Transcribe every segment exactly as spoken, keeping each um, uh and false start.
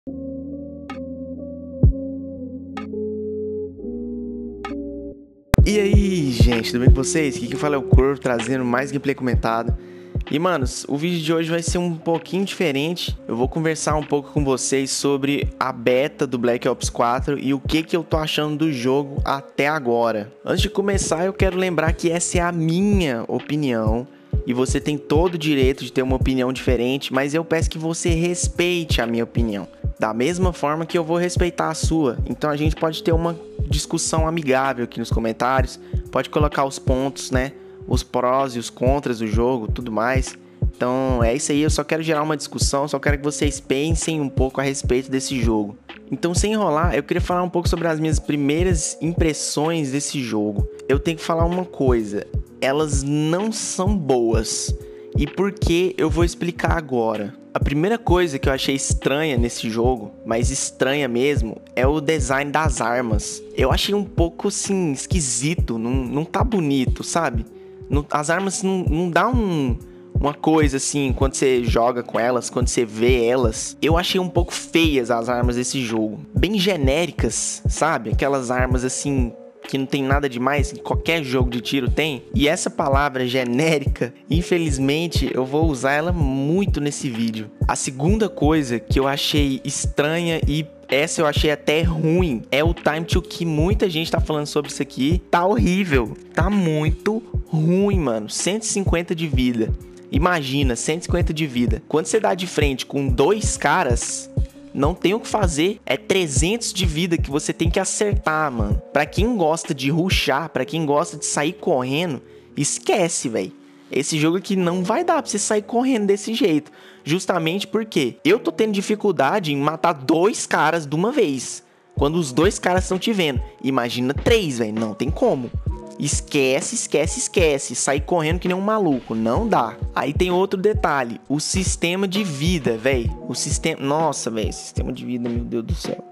E aí, gente, tudo bem com vocês? Aqui quem fala é o Corvo, trazendo mais gameplay comentado. E, manos, o vídeo de hoje vai ser um pouquinho diferente. Eu vou conversar um pouco com vocês sobre a beta do Black Ops quatro e o que que eu tô achando do jogo até agora. Antes de começar, eu quero lembrar que essa é a minha opinião. E você tem todo o direito de ter uma opinião diferente, mas eu peço que você respeite a minha opinião, da mesma forma que eu vou respeitar a sua. Então a gente pode ter uma discussão amigável aqui nos comentários, pode colocar os pontos, né, os prós e os contras do jogo, tudo mais. Então é isso aí, eu só quero gerar uma discussão, só quero que vocês pensem um pouco a respeito desse jogo. Então, sem enrolar, eu queria falar um pouco sobre as minhas primeiras impressões desse jogo. Eu tenho que falar uma coisa, elas não são boas. E por que eu vou explicar agora. A primeira coisa que eu achei estranha nesse jogo, mas estranha mesmo, é o design das armas. Eu achei um pouco, assim, esquisito, não, não tá bonito, sabe? Não, as armas não, não dá um... uma coisa assim, quando você joga com elas, quando você vê elas, eu achei um pouco feias as armas desse jogo. Bem genéricas, sabe? Aquelas armas assim, que não tem nada demais, que qualquer jogo de tiro tem. E essa palavra genérica, infelizmente, eu vou usar ela muito nesse vídeo. A segunda coisa que eu achei estranha e essa eu achei até ruim, é o time to kill. Muita gente tá falando sobre isso aqui. Tá horrível, tá muito ruim, mano. cento e cinquenta de vida. Imagina, cento e cinquenta de vida. Quando você dá de frente com dois caras, não tem o que fazer. É trezentos de vida que você tem que acertar, mano. Pra quem gosta de rushar, pra quem gosta de sair correndo, esquece, velho. Esse jogo aqui não vai dar pra você sair correndo desse jeito. Justamente porque eu tô tendo dificuldade em matar dois caras de uma vez. Quando os dois caras estão te vendo. Imagina três, velho. Não tem como. Esquece, esquece, esquece. Sair correndo que nem um maluco. Não dá. Aí tem outro detalhe. O sistema de vida, velho. O sistema... Nossa, velho. Sistema de vida, meu Deus do céu.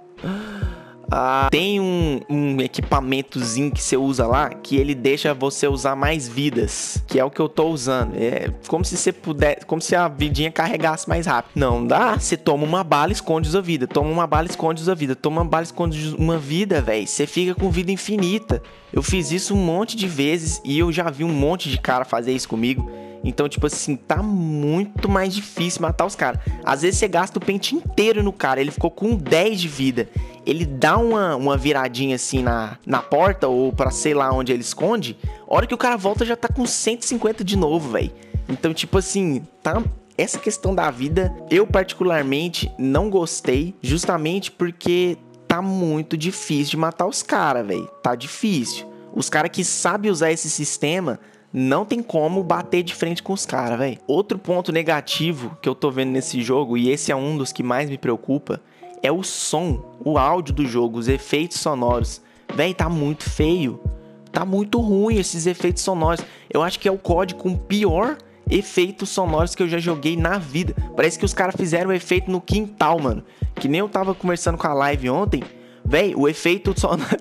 Ah, tem um, um equipamentozinho que você usa lá que ele deixa você usar mais vidas, que é o que eu tô usando. É como se você pudesse, como se a vidinha carregasse mais rápido. Não dá, você toma uma bala, esconde a vida, toma uma bala, esconde a vida, toma uma bala, esconde uma vida, velho. Você fica com vida infinita. Eu fiz isso um monte de vezes e eu já vi um monte de cara fazer isso comigo. Então, tipo assim, tá muito mais difícil matar os caras. Às vezes você gasta o pente inteiro no cara, ele ficou com dez de vida. Ele dá uma, uma viradinha assim na, na porta ou pra sei lá onde ele esconde. A hora que o cara volta já tá com cento e cinquenta de novo, velho. Então, tipo assim, tá... essa questão da vida, eu particularmente não gostei, justamente porque tá muito difícil de matar os caras, velho. Tá difícil. Os caras que sabem usar esse sistema... não tem como bater de frente com os caras, velho. Outro ponto negativo que eu tô vendo nesse jogo, e esse é um dos que mais me preocupa, é o som, o áudio do jogo, os efeitos sonoros. Velho, tá muito feio. Tá muito ruim esses efeitos sonoros. Eu acho que é o C O D com o pior efeitos sonoros que eu já joguei na vida. Parece que os caras fizeram o efeito no quintal, mano. Que nem eu tava conversando com a live ontem. Véi, o efeito sonoro...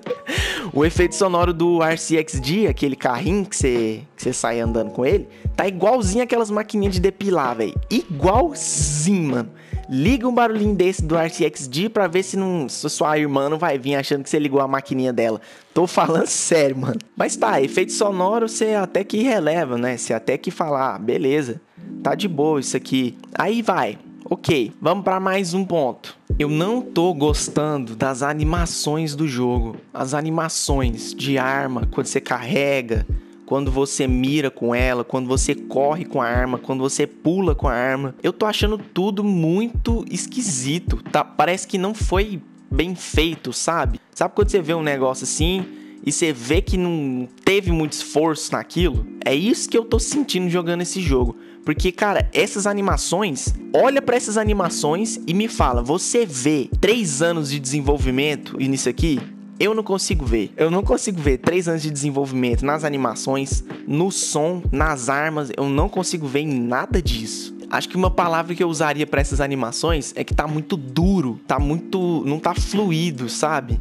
o efeito sonoro do R C X D, aquele carrinho que você que você sai andando com ele, tá igualzinho aquelas maquininhas de depilar, velho. Igualzinho, mano. Liga um barulhinho desse do R C X D pra ver se, não, se sua irmã não vai vir achando que você ligou a maquininha dela. Tô falando sério, mano. Mas tá, efeito sonoro você até que releva, né? Você até que fala, ah, beleza, tá de boa isso aqui. Aí vai. Ok, vamos para mais um ponto. Eu não tô gostando das animações do jogo. As animações de arma, quando você carrega, quando você mira com ela, quando você corre com a arma, quando você pula com a arma. Eu tô achando tudo muito esquisito, tá? Parece que não foi bem feito, sabe? Sabe quando você vê um negócio assim e você vê que não teve muito esforço naquilo? É isso que eu tô sentindo jogando esse jogo. Porque, cara, essas animações... olha pra essas animações e me fala... você vê três anos de desenvolvimento nisso aqui? Eu não consigo ver. Eu não consigo ver três anos de desenvolvimento nas animações, no som, nas armas. Eu não consigo ver em nada disso. Acho que uma palavra que eu usaria pra essas animações é que tá muito duro. Tá muito... não tá fluido, sabe? Então, beleza.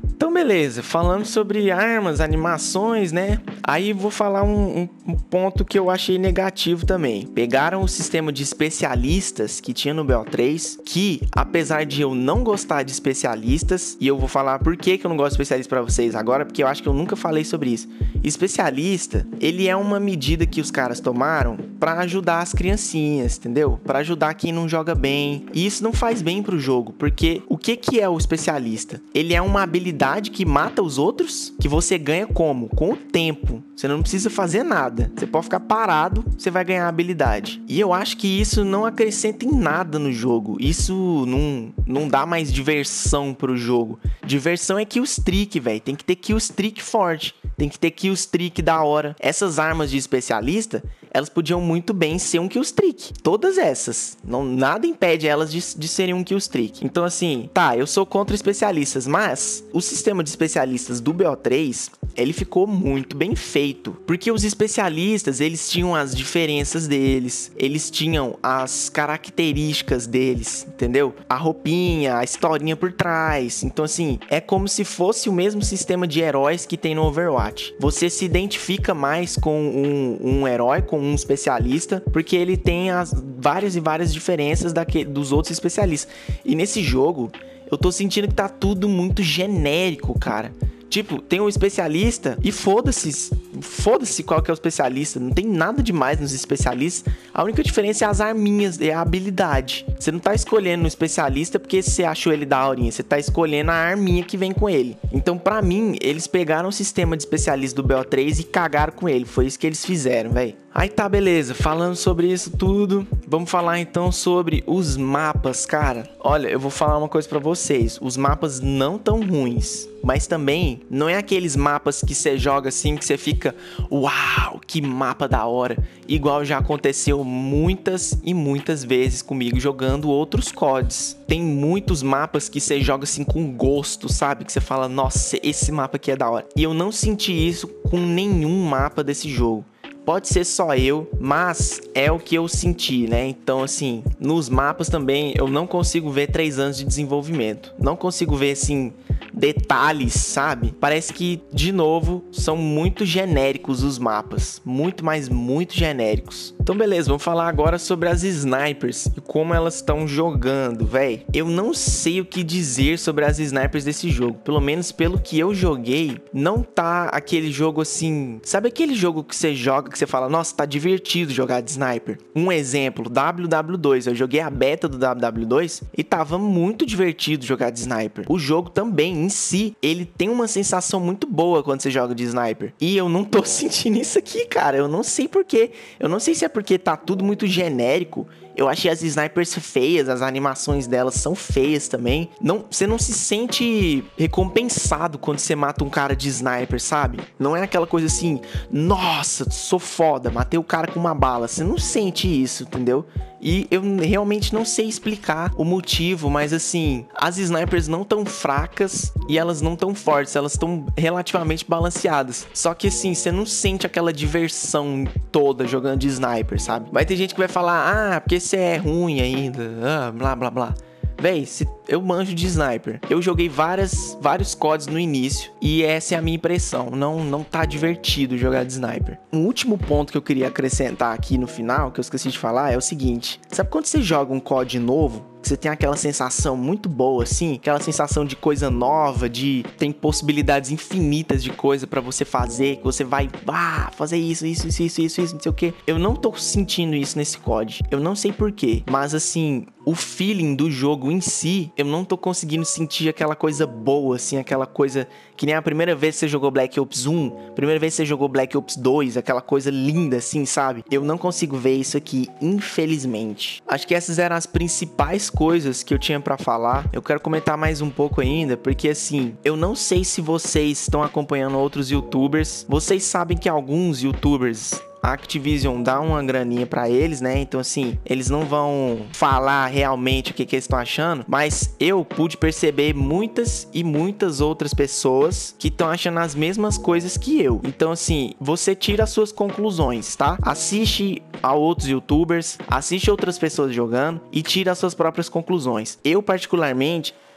beleza, falando sobre armas, animações, né? Aí vou falar um, um, um ponto que eu achei negativo também. Pegaram o sistema de especialistas que tinha no B O três, que apesar de eu não gostar de especialistas, e eu vou falar por que, que eu não gosto de especialista pra vocês agora, porque eu acho que eu nunca falei sobre isso. Especialista, ele é uma medida que os caras tomaram pra ajudar as criancinhas, entendeu? Pra ajudar quem não joga bem. E isso não faz bem pro jogo, porque o que que é o especialista? Ele é uma habilidade que mata os outros, que você ganha como? Com o tempo. Você não precisa fazer nada. Você pode ficar parado, você vai ganhar a habilidade. E eu acho que isso não acrescenta em nada no jogo. Isso não, não dá mais diversão pro jogo. Diversão é kill streak, velho. Tem que ter kill streak forte. Tem que ter kill streak da hora. Essas armas de especialista, elas podiam muito bem ser um kill streak. Todas essas. Não, nada impede elas de, de serem um kill streak. Então assim, tá, eu sou contra especialistas, mas o sistema de especialistas do B O três, ele ficou muito bem feito. Porque os especialistas, eles tinham as diferenças deles. Eles tinham as características deles, entendeu? A roupinha, a historinha por trás. Então assim, é como se fosse o mesmo sistema de heróis que tem no Overwatch. Você se identifica mais com um, um herói, com um especialista, porque ele tem as várias e várias diferenças daquele, dos outros especialistas. E nesse jogo, eu tô sentindo que tá tudo muito genérico, cara. Tipo, tem um especialista e foda-se, foda-se qual que é o especialista. Não tem nada demais nos especialistas. A única diferença é as arminhas, é a habilidade. Você não tá escolhendo um especialista porque você achou ele daorinha. Você tá escolhendo a arminha que vem com ele. Então, pra mim, eles pegaram o sistema de especialista do B O três e cagaram com ele. Foi isso que eles fizeram, velho. Aí tá, beleza. Falando sobre isso tudo, vamos falar então sobre os mapas, cara. Olha, eu vou falar uma coisa pra vocês. Os mapas não tão ruins, mas também não é aqueles mapas que você joga assim, que você fica, uau, que mapa da hora. Igual já aconteceu muitas e muitas vezes comigo jogando outros C O Ds. Tem muitos mapas que você joga assim com gosto, sabe? Que você fala, nossa, esse mapa aqui é da hora. E eu não senti isso com nenhum mapa desse jogo. Pode ser só eu, mas é o que eu senti, né? Então, assim, nos mapas também eu não consigo ver três anos de desenvolvimento. Não consigo ver, assim, detalhes, sabe? Parece que, de novo, são muito genéricos os mapas. Muito, mas muito genéricos. Então, beleza, vamos falar agora sobre as snipers e como elas estão jogando, véi. Eu não sei o que dizer sobre as snipers desse jogo. Pelo menos pelo que eu joguei, não tá aquele jogo assim... Sabe aquele jogo que você joga, que você fala, nossa, tá divertido jogar de sniper? Um exemplo, W W dois. Eu joguei a beta do W W dois e tava muito divertido jogar de sniper. O jogo também, em si, ele tem uma sensação muito boa quando você joga de sniper. E eu não tô sentindo isso aqui, cara. Eu não sei porquê. Eu não sei se é porque tá tudo muito genérico. Eu achei as snipers feias, as animações delas são feias também. Não, você não se sente recompensado quando você mata um cara de sniper, sabe? Não é aquela coisa assim, nossa, sou foda, matei o cara com uma bala. Você não sente isso, entendeu? E eu realmente não sei explicar o motivo, mas assim, as snipers não tão fracas e elas não tão fortes, elas estão relativamente balanceadas. Só que assim, você não sente aquela diversão toda jogando de sniper, sabe? Vai ter gente que vai falar, ah, porque você é ruim ainda, ah, blá blá blá. Véi, se eu manjo de sniper. Eu joguei várias, vários C O Ds no início e essa é a minha impressão. Não, não tá divertido jogar de sniper. Um último ponto que eu queria acrescentar aqui no final, que eu esqueci de falar, é o seguinte. Sabe quando você joga um C O D novo, que você tem aquela sensação muito boa, assim? Aquela sensação de coisa nova, de... Tem possibilidades infinitas de coisa pra você fazer, que você vai, ah, fazer isso, isso, isso, isso, isso, isso, não sei o quê. Eu não tô sentindo isso nesse C O D. Eu não sei porquê, mas assim... O feeling do jogo em si, eu não tô conseguindo sentir aquela coisa boa, assim, aquela coisa que nem a primeira vez que você jogou Black Ops um, primeira vez que você jogou Black Ops dois, aquela coisa linda, assim, sabe? Eu não consigo ver isso aqui, infelizmente. Acho que essas eram as principais coisas que eu tinha pra falar. Eu quero comentar mais um pouco ainda, porque assim, eu não sei se vocês estão acompanhando outros youtubers. Vocês sabem que alguns youtubers... A Activision dá uma graninha pra eles, né? Então, assim, eles não vão falar realmente o que, que eles estão achando, mas eu pude perceber muitas e muitas outras pessoas que estão achando as mesmas coisas que eu. Então, assim, você tira as suas conclusões, tá? Assiste a outros youtubers, assiste outras pessoas jogando e tira as suas próprias conclusões. Eu, particularmente...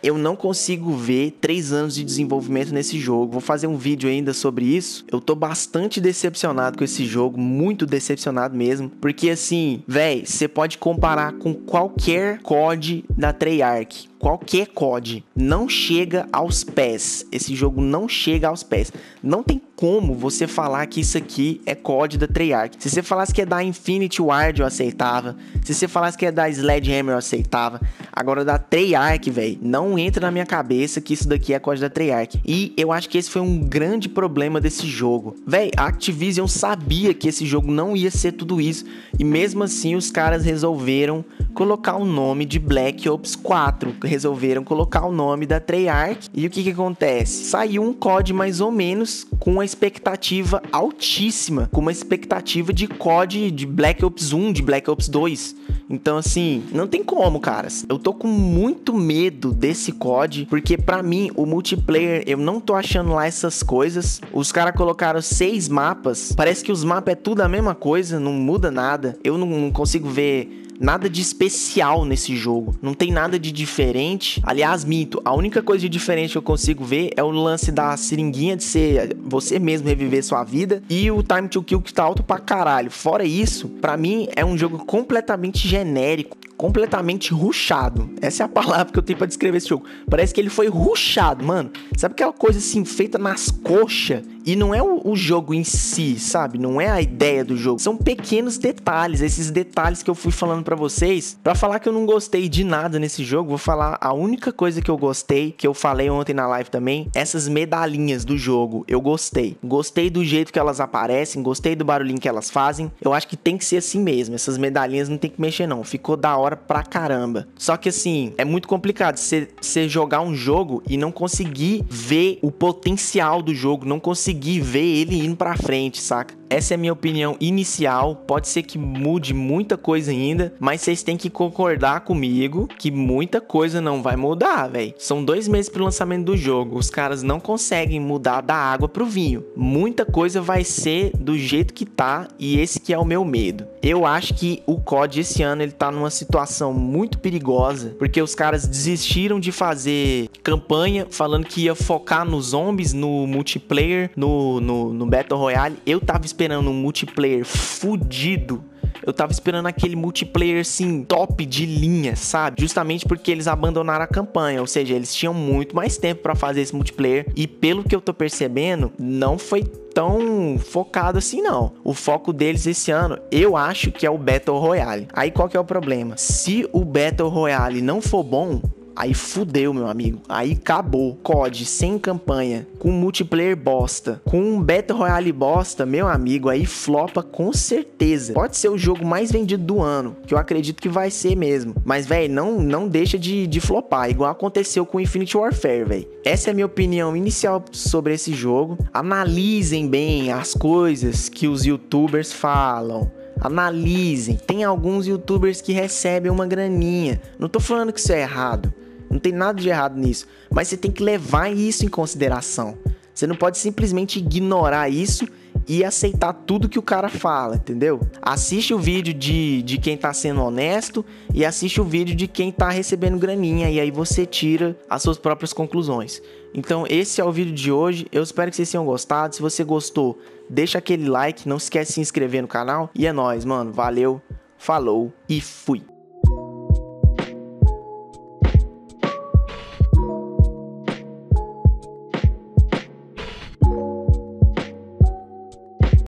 eu não consigo ver três anos de desenvolvimento nesse jogo. Vou fazer um vídeo ainda sobre isso. Eu tô bastante decepcionado com esse jogo, muito decepcionado mesmo, porque assim, véi, você pode comparar com qualquer C O D da Treyarch, qualquer C O D, não chega aos pés. Esse jogo não chega aos pés. Não tem como você falar que isso aqui é C O D da Treyarch. Se você falasse que é da Infinity Ward, eu aceitava. Se você falasse que é da Sledgehammer, eu aceitava. Agora da Treyarch, velho, não entra na minha cabeça que isso daqui é C O D da Treyarch. E eu acho que esse foi um grande problema desse jogo. Velho, a Activision sabia que esse jogo não ia ser tudo isso. E mesmo assim os caras resolveram colocar o nome de Black Ops quatro. Resolveram colocar o nome da Treyarch. E o que que acontece? Saiu um C O D mais ou menos com uma expectativa altíssima, com uma expectativa de C O D de Black Ops um, de Black Ops dois. Então assim, não tem como, caras. Eu tô com muito medo desse C O D, porque pra mim o multiplayer, eu não tô achando lá essas coisas. Os caras colocaram seis mapas, parece que os mapas é tudo a mesma coisa, não muda nada. Eu não, não consigo ver nada de especial nesse jogo. Não tem nada de diferente. Aliás, minto. A única coisa de diferente que eu consigo ver é o lance da seringuinha de ser você mesmo reviver sua vida e o time to kill que tá alto pra caralho. Fora isso, pra mim é um jogo completamente genérico, completamente rushado. Essa é a palavra que eu tenho pra descrever esse jogo. Parece que ele foi rushado, mano. Sabe aquela coisa assim, feita nas coxas? E não é o, o jogo em si, sabe? Não é a ideia do jogo. São pequenos detalhes, esses detalhes que eu fui falando pra vocês. Pra falar que eu não gostei de nada nesse jogo, vou falar a única coisa que eu gostei, que eu falei ontem na live também, essas medalhinhas do jogo. Eu gostei. Gostei do jeito que elas aparecem, gostei do barulhinho que elas fazem. Eu acho que tem que ser assim mesmo. Essas medalhinhas não tem que mexer não. Ficou da hora pra caramba. Só que assim, é muito complicado você jogar um jogo e não conseguir ver o potencial do jogo, não conseguir ver ele indo pra frente, saca? Essa é a minha opinião inicial. Pode ser que mude muita coisa ainda, mas vocês têm que concordar comigo que muita coisa não vai mudar, velho. São dois meses pro lançamento do jogo. Os caras não conseguem mudar da água pro vinho. Muita coisa vai ser do jeito que tá, e esse que é o meu medo. Eu acho que o C O D esse ano ele tá numa situação muito perigosa, porque os caras desistiram de fazer campanha falando que ia focar nos zombies, no multiplayer, no, no, no Battle Royale. Eu tava esperando um multiplayer fudido. Eu tava esperando aquele multiplayer, assim, top de linha, sabe? Justamente porque eles abandonaram a campanha. Ou seja, eles tinham muito mais tempo pra fazer esse multiplayer. E pelo que eu tô percebendo, não foi tão focado assim, não. O foco deles esse ano, eu acho que é o Battle Royale. Aí qual que é o problema? Se o Battle Royale não for bom, aí fudeu, meu amigo. Aí acabou. C O D sem campanha, com multiplayer bosta, com um Battle Royale bosta, meu amigo, aí flopa com certeza. Pode ser o jogo mais vendido do ano, que eu acredito que vai ser mesmo. Mas, velho, não, não deixa de, de flopar, igual aconteceu com Infinite Warfare, velho. Essa é a minha opinião inicial sobre esse jogo. Analisem bem as coisas que os youtubers falam. Analisem. Tem alguns youtubers que recebem uma graninha. Não tô falando que isso é errado. Não tem nada de errado nisso. Mas você tem que levar isso em consideração. Você não pode simplesmente ignorar isso e aceitar tudo que o cara fala, entendeu? Assiste o vídeo de, de quem tá sendo honesto e assiste o vídeo de quem tá recebendo graninha. E aí você tira as suas próprias conclusões. Então esse é o vídeo de hoje. Eu espero que vocês tenham gostado. Se você gostou, deixa aquele like. Não esquece de se inscrever no canal. E é nóis, mano. Valeu, falou e fui.